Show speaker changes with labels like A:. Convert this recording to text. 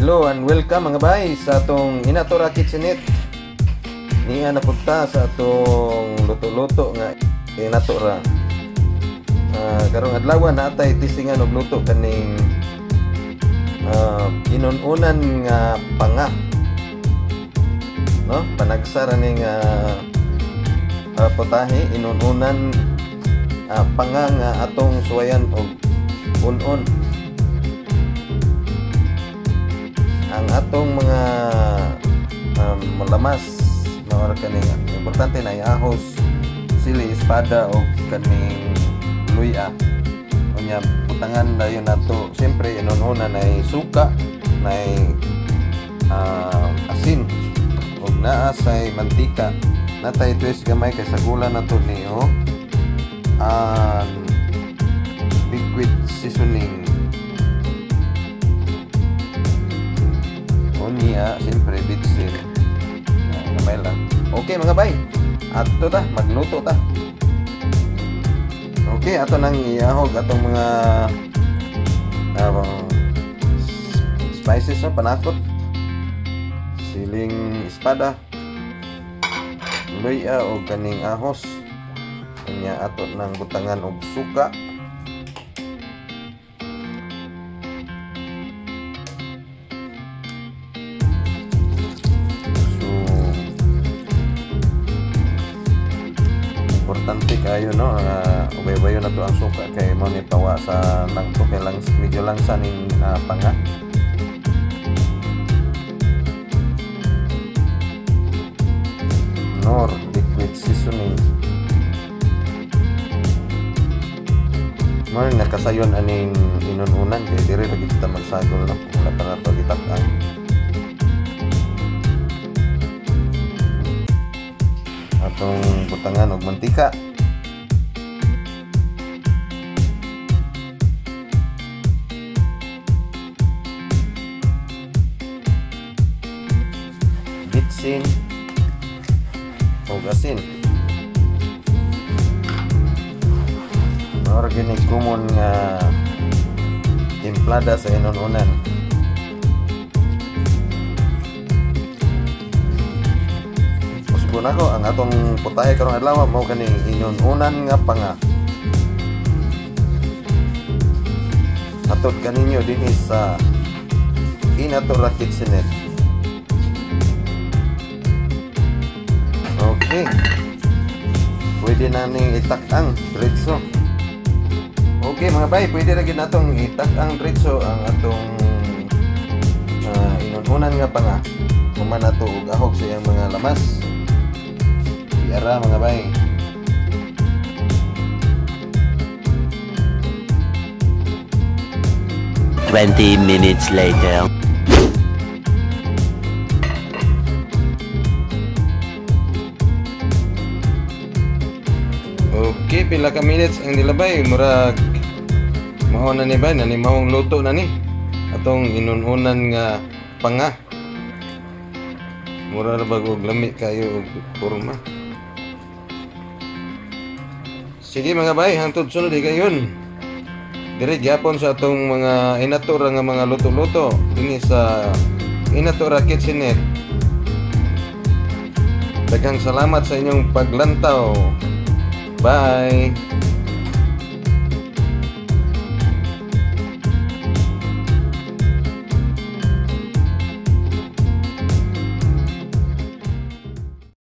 A: Hello and welcome mga bay sa atong Inatora Kitchenette. Niya napunta sa atong luto-luto nga Inatora. Karong adlaw na atay tisingan og luto kaning inununan nga panga. No? Panagsara ning potahe inununan panga nga atong suwayan og unon. Ang atong mga malamas na kaning importante na ahos, sili, espada o kaning luya. Unya putangan dayon nato siyempre inununa na suka, na asin ug naa say mantika. Natay twist gamay kay sagulan nato niyo liquid seasoning. Unya siyempre bitsin gamay lang. Okay mga bay, ato ta magluto ta. Okay, ato nang iahog atong mga spices, panakot, siling espada, luya o kaning ahos. Unya ato nang butangan og suka. Importante kayo no, ubay-bayo na to ang suka kay mo ni pawa sa lang to kay lang medyo lang sa ning panga. Nor liquid seasoning. Mo nakasayon aning inununan kay dire lagi kita magsagol na wala pa na to gitak-an. Atong butangan og mantika. Bitsin og asin. Organic common nga timplada sa inununan. Ako ang atong putahe karong adlaw mao kaning inununan nga panga. Atod kaninyo dinhi sa Inatora Kitchenette. Okay, pwede na ning itak-ang diretso. Okay mga bay, pwede ra gid natong itak-ang diretso ang atong inununan nga panga. Kuman nato og ahog sa iyang mga lamas. Ara mga bay.
B: Twenty minutes later.
A: Okay, pila ka minutes ang nilabay, murag mahon na ni bay, nani mahong luto na ni atong inununan nga panga. Mura ra bagog lami kayo og porma. Sige mga bay, hangtod sunod higayon. Dire gyapon sa atong mga Inatora nga mga luto-luto dinhi sa Inatora Kitchenette. Daghang salamat sa inyong paglantaw. Bye.